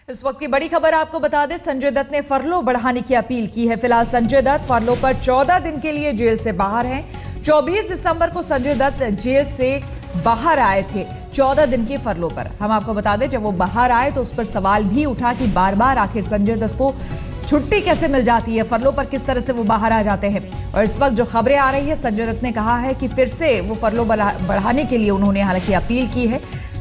इस वक्त की बड़ी खबर आपको बता दें, संजय दत्त ने फरलो बढ़ाने की अपील की है। फिलहाल संजय दत्त फरलो पर 14 दिन के लिए जेल से बाहर हैं। 24 दिसंबर को संजय दत्त जेल से बाहर आए थे 14 दिन की फरलो पर। हम आपको बता दें, जब वो बाहर आए तो उस पर सवाल भी उठा कि बार बार आखिर संजय दत्त को छुट्टी कैसे मिल जाती है, फरलो पर किस तरह से वो बाहर आ जाते हैं। और इस वक्त जो खबरें आ रही है, संजय दत्त ने कहा है कि फिर से वो फरलो बढ़ाने के लिए उन्होंने हालांकि अपील की है।